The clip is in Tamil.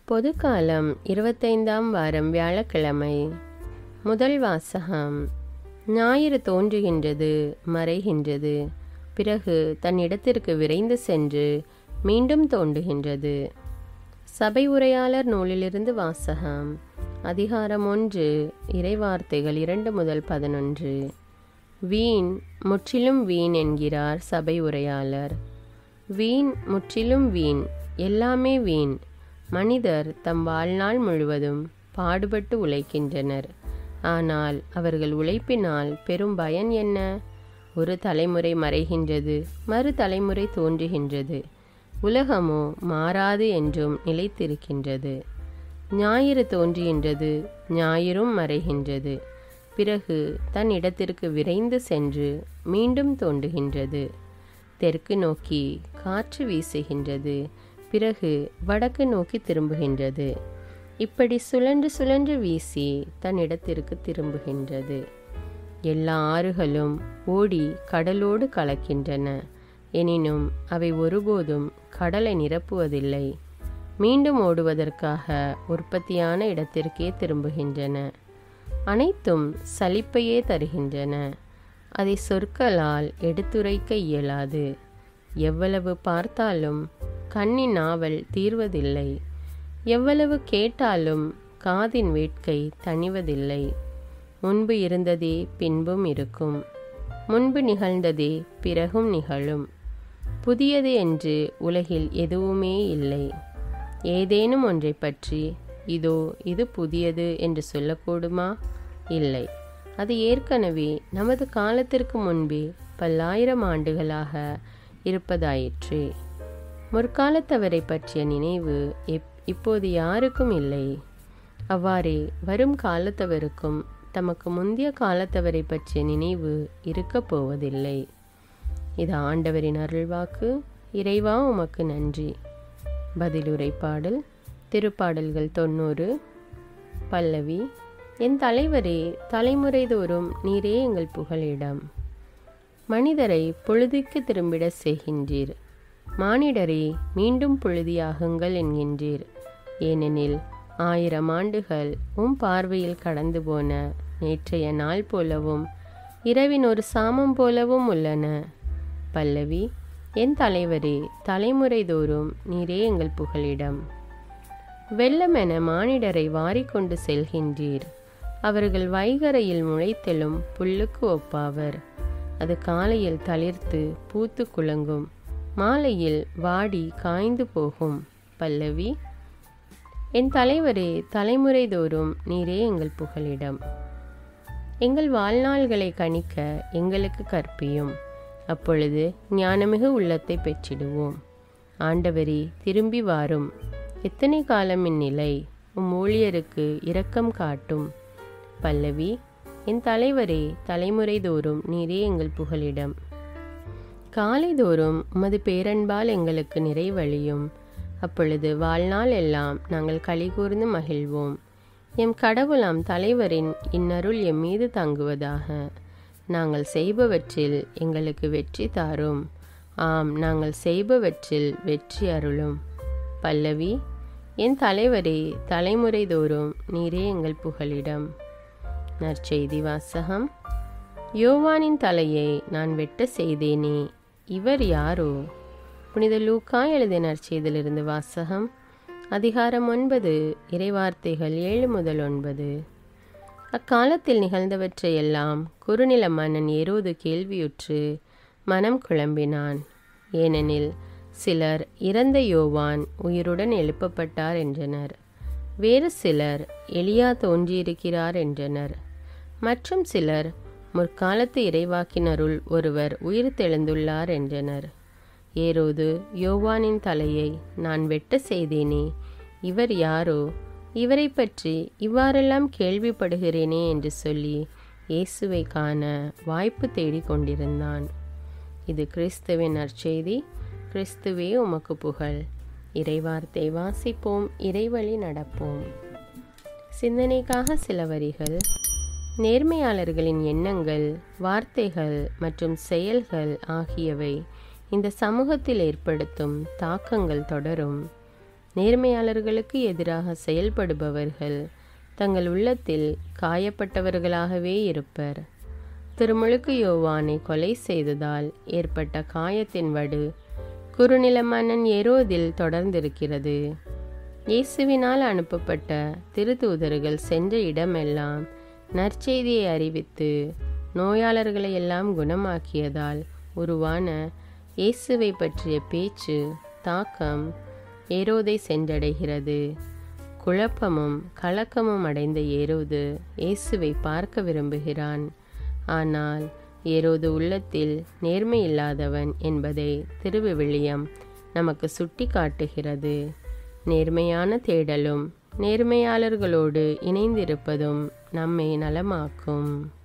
பொதுக்காலம் 25ஆம் வாரம் வியாழக்கிழமை. முதல் வாசகம். ஞாயிறு தோன்றுகின்றது, மறைகின்றது, பிறகு தன் இடத்திற்கு விரைந்து சென்று மீண்டும் தோன்றுகின்றது. சபை உரையாளர் நூலிலிருந்து வாசகம். அதிகாரம் 1, இறைவார்த்தைகள் 2 முதல் 11. வீண், முற்றிலும் வீண் என்கிறார் சபை உரையாளர். வீண், முற்றிலும் வீண், எல்லாமே வீண். மனிதர் தம் வாழ்நாள் முழுவதும் பாடுபட்டு உழைக்கின்றனர். ஆனால் அவர்கள் உழைப்பினால் பெரும் பயன் என்ன? ஒரு தலைமுறை மறைகின்றது, மறு தலைமுறை தோன்றுகின்றது. உலகமோ மாறாது என்றும் நிலைத்திருக்கின்றது. ஞாயிறு தோன்றுகின்றது, ஞாயிறும் மறைகின்றது, பிறகு தன் இடத்திற்கு விரைந்து சென்று மீண்டும் தோன்றுகின்றது. தெற்கு நோக்கி காற்று வீசுகின்றது, பிறகு வடக்கு நோக்கி திரும்புகின்றது. இப்படி சுழன்று சுழன்று வீசி தன் இடத்திற்கு திரும்புகின்றது. எல்லா ஆறுகளும் ஓடி கடலோடு கலக்கின்றன. எனினும் அவை ஒருபோதும் கடலை நிரப்புவதில்லை. மீண்டும் ஓடுவதற்காக உற்பத்தியான இடத்திற்கே திரும்புகின்றன. அனைத்தும் சலிப்பையே தருகின்றன. அதை சொற்களால் எடுத்துரைக்க இயலாது. எவ்வளவு பார்த்தாலும் கண்ணின் நாவல் தீர்வதில்லை. எவ்வளவு கேட்டாலும் காதின் வேட்கை தணிவதில்லை. முன்பு இருந்ததே பின்பும் இருக்கும். முன்பு நிகழ்ந்ததே பிறகும் நிகழும். புதியது என்று உலகில் எதுவுமே இல்லை. ஏதேனும் ஒன்றை பற்றி இதோ இது புதியது என்று சொல்லக்கூடுமா? இல்லை. அது ஏற்கனவே நமது காலத்திற்கு முன்பே பல்லாயிரம் ஆண்டுகளாக இருப்பதாயிற்று. முற்காலத்தவரை பற்றிய நினைவு இப்போது யாருக்கும் இல்லை. அவ்வாறே வரும் காலத்தவருக்கும் தமக்கு முந்தைய காலத்தவரை பற்றிய நினைவு இருக்கப் போவதில்லை. இது ஆண்டவரின் அருள்வாக்கு. இறைவா உமக்கு நன்றி. பதிலுரை பாடல். திருப்பாடல்கள் 90. பல்லவி. என் தலைவரே, தலைமுறை தோறும் நீரே எங்கள் புகலிடம். மனிதரை பொழுதுக்கு திரும்பிட செய்கின்றீர். மானிடரே, மீண்டும் பொழுதியாகுங்கள் என்கின்றீர். ஏனெனில் 1000 ஆண்டுகள் பார்வையில் கடந்து போன நேற்றைய நாள் போலவும் இரவின் ஒரு சாமம் போலவும் உள்ளன. பல்லவி. என் தலைவரே, தலைமுறை தோறும் நீரே எங்கள் புகலிடம். வெள்ளமென மானிடரை வாரிக்கொண்டு செல்கின்றீர். அவர்கள் வைகரையில் முளைத்தெழும் புல்லுக்கு ஒப்பாவர். அது காலையில் தளிர்த்து பூத்து குலுங்கும், மாலையில் வாடி காய்ந்து போகும். பல்லவி. என் தலைவரே, தலைமுறை தோறும் நீரே எங்கள் புகலிடம். எங்கள் வாழ்நாள்களை கணிக்க எங்களுக்கு கற்பியும். அப்பொழுது ஞானமிகு உள்ளத்தை பெற்றிடுவோம். ஆண்டவரே, திரும்பி வாரும். எத்தனை காலம் இந்நிலை? ஊழியருக்கு இரக்கம் காட்டும். பல்லவி. என் தலைவரே, தலைமுறை தோறும் நீரே எங்கள் புகலிடம். காலைதோறும் உமது பேரன்பால் எங்களுக்கு நிறைவழியும். அப்பொழுது வாழ்நாள் எல்லாம் நாங்கள் களிகூர்ந்து மகிழ்வோம். எம் கடவுளாம் தலைவரின் இன்னருள் எம் மீது தங்குவதாக. நாங்கள் செய்பவற்றில் எங்களுக்கு வெற்றி தாரும். ஆம், நாங்கள் செய்பவற்றில் வெற்றி அருளும். பல்லவி. என் தலைவரே, தலைமுறை தோறும் நீரே எங்கள் புகலிடம். நற்செய்தி வாசகம். யோவானின் தலையை நான் வெட்ட செய்தேனே, இவர் யாரோ? புனித லூக்கா எழுதிய நற்செய்தியிலிருந்து வாசகம். அதிகாரம் 9, இறைவார்த்தைகள் 7 முதல் 9. அக்காலத்தில் நிகழ்ந்தவற்றையெல்லாம் குறுநில மன்னன் ஏரோது கேள்வியுற்று மனம் குழம்பினான். ஏனெனில் சிலர் இறந்த யோவான் உயிருடன் எழுப்பப்பட்டார் என்றனர். வேறு சிலர் எலியா தோன்றியிருக்கிறார் என்றனர். மற்றும் சிலர் முற்காலத்து இறைவாக்கினருள் ஒருவர் உயிர் தெழுந்துள்ளார் என்றனர். ஏரோது யோவானின் தலையை நான் வெட்ட செய்தேனே, இவர் யாரோ? இவரை பற்றி இவ்வாறெல்லாம் கேள்விப்படுகிறேனே என்று சொல்லி இயேசுவை காண வாய்ப்பு தேடிக் கொண்டிருந்தான். இது கிறிஸ்துவின் நற்செய்தி. கிறிஸ்துவே உமக்கு புகழ். இறைவார்த்தை வாசிப்போம், இறைவழி நடப்போம். சிந்தனைக்காக சில வரிகள். நேர்மையாளர்களின் எண்ணங்கள், வார்த்தைகள் மற்றும் செயல்கள் ஆகியவை இந்த சமூகத்தில் ஏற்படுத்தும் தாக்கங்கள் தொடரும். நேர்மையாளர்களுக்கு எதிராக செயல்படுபவர்கள் தங்கள் உள்ளத்தில் காயப்பட்டவர்களாகவே இருப்பர். திருமுழுக்கு யோவானை கொலை செய்ததால் ஏற்பட்ட காயத்தின் வடு குறுநில மன்னன் ஏரோதில் தொடர்ந்திருக்கிறது. இயேசுவினால் அனுப்பப்பட்ட திருத்தூதர்கள் சென்ற இடமெல்லாம் நற்செய்தியை அறிவித்து நோயாளர்களை எல்லாம் குணமாக்கியதால் உருவான இயேசுவை பற்றிய பேச்சு தாக்கம் ஏரோதை சென்றடைகிறது. குழப்பமும் கலக்கமும் அடைந்த ஏரோது இயேசுவை பார்க்க விரும்புகிறான். ஆனால் ஏரோது உள்ளத்தில் நேர்மை இல்லாதவன் என்பதை திருவிவிலியம் நமக்கு சுட்டி காட்டுகிறது. நேர்மையான தேடலும் நேர்மையாளர்களோடு இணைந்திருப்பதும் நம்மை நலமாக்கும்.